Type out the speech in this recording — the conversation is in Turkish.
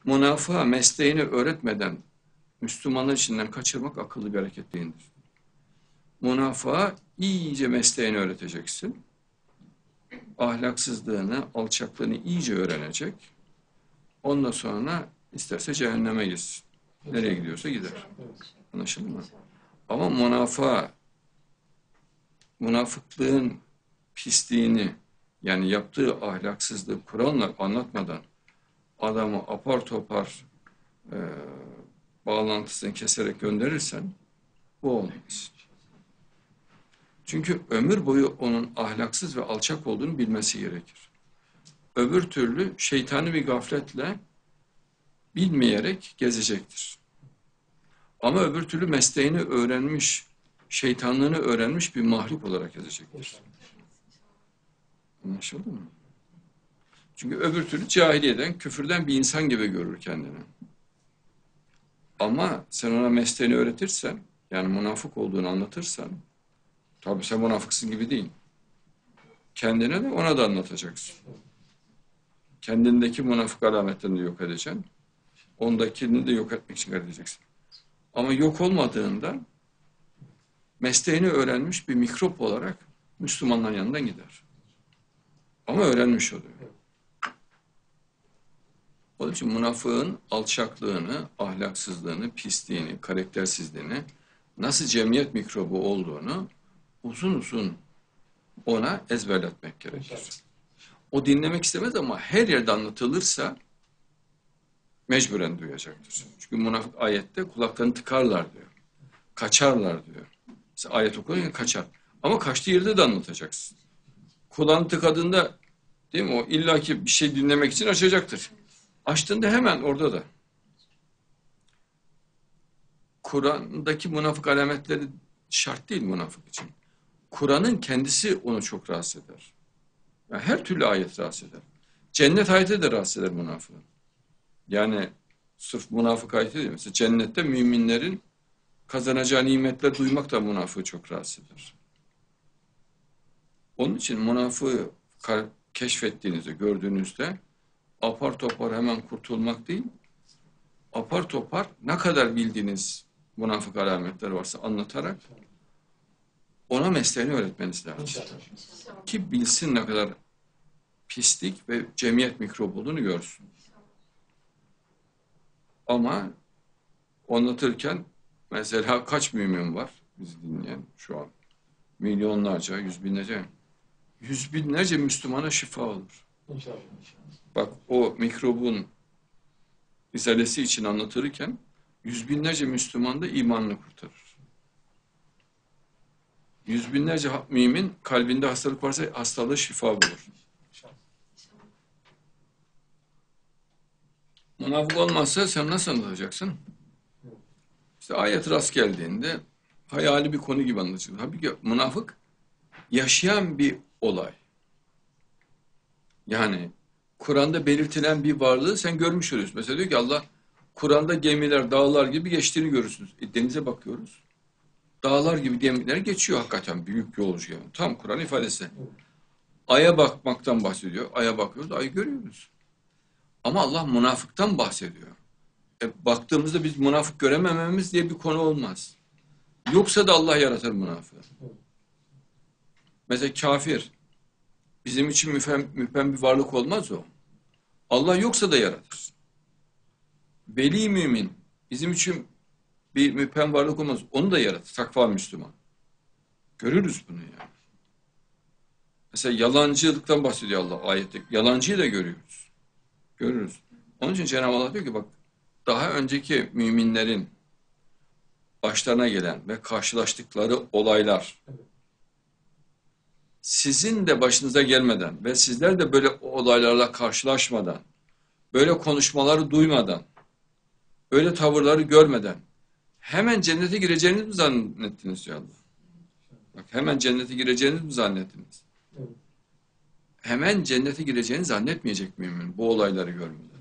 Münafığa mesleğini öğretmeden Müslümanlar içinden kaçırmak akıllı bir hareket değildir. Münafığa iyice mesleğini öğreteceksin. Ahlaksızlığını, alçaklığını iyice öğrenecek. Ondan sonra isterse cehenneme gitsin. Nereye gidiyorsa gider. Anlaşıldı mı? Ama münafıklığın pisliğini, yani yaptığı ahlaksızlığı Kur'an'la anlatmadan adamı apar topar bağlantısını keserek gönderirsen bu olmaz. Çünkü ömür boyu onun ahlaksız ve alçak olduğunu bilmesi gerekir. Öbür türlü şeytani bir gafletle bilmeyerek gezecektir. Ama öbür türlü mesleğini öğrenmiş, şeytanlığını öğrenmiş bir mahluk olarak gezecektir. Anlaşıldı mı? Çünkü öbür türlü cahiliyeden, küfürden bir insan gibi görür kendini. Ama sen ona mesleğini öğretirsen, yani münafık olduğunu anlatırsan, tabii sen münafıksın gibi değil. Kendine de ona da anlatacaksın. Kendindeki münafık alametlerini de yok edeceksin. Ondakini de yok etmek için edeceksin. Ama yok olmadığında mesleğini öğrenmiş bir mikrop olarak Müslümanların yanından gider. Ama öğrenmiş oluyor. Onun için münafığın alçaklığını, ahlaksızlığını, pisliğini, karaktersizliğini, nasıl cemiyet mikrobu olduğunu uzun uzun ona ezberletmek gerekir. O dinlemek istemez ama her yerde anlatılırsa mecburen duyacaktır. Çünkü münafık ayette kulaklarını tıkarlar diyor. Kaçarlar diyor. Mesela ayet okurken kaçar. Ama kaçtığı yerde de anlatacaksın. Kulağını tıkadığında, değil mi, o illaki bir şey dinlemek için açacaktır. Açtığında hemen orada da. Kur'an'daki münafık alametleri şart değil münafık için. Kur'an'ın kendisi onu çok rahatsız eder. Yani her türlü ayet rahatsız eder. Cennet ayeti de rahatsız eder münafığı. Yani sırf münafık ayeti değil. Mesela cennette müminlerin kazanacağı nimetler duymak da münafığı çok rahatsız eder. Onun için münafığı keşfettiğinizde, gördüğünüzde apar topar hemen kurtulmak değil, apar topar ne kadar bildiğiniz münafık alametler varsa anlatarak ona mesleğini öğretmeniz lazım. Ki bilsin ne kadar pislik ve cemiyet mikrobu olduğunu görsün. Ama anlatırken mesela kaç mümin var bizi dinleyen şu an? Milyonlarca, yüz binlerce Müslümana şifa olur. Bak o mikrobun izalesi için anlatırken yüz binlerce Müslüman da imanını kurtarır. Yüz binlerce mümin kalbinde hastalık varsa hastalığı şifa bulur. Münafık olmazsa sen nasıl anlatacaksın? İşte ayet rast geldiğinde hayali bir konu gibi anlatılır. Halbuki münafık yaşayan bir olay. Yani Kur'an'da belirtilen bir varlığı sen görmüş oluyorsun. Mesela diyor ki Allah, Kur'an'da gemiler dağlar gibi geçtiğini görürsünüz. Denize bakıyoruz. Dağlar gibi gemiler geçiyor hakikaten, büyük yolcu gemi. Tam Kur'an ifadesi. Ay'a bakmaktan bahsediyor. Ay'a bakıyoruz, ayı görüyoruz. Ama Allah münafıktan bahsediyor. Baktığımızda biz münafık göremememiz diye bir konu olmaz. Yoksa da Allah yaratır münafığı. Mesela kafir bizim için müphem bir varlık olmaz o. Allah yoksa da yaratır. Veli mümin bizim için bir müphem varlık olmaz. Onu da yaratır. Takva Müslüman. Görürüz bunu yani. Mesela yalancılıktan bahsediyor Allah ayette. Yalancıyı da görüyoruz. Görürüz. Onun için Cenab-ı Allah diyor ki bak, daha önceki müminlerin başlarına gelen ve karşılaştıkları olaylar sizin de başınıza gelmeden ve sizler de böyle olaylarla karşılaşmadan, böyle konuşmaları duymadan, öyle tavırları görmeden hemen cennete gireceğinizi mi zannettiniz diyor Allah? Bak, hemen cennete gireceğinizi mi zannettiniz? Hemen cennete gireceğini zannetmeyecek mümin bu olayları görmeden.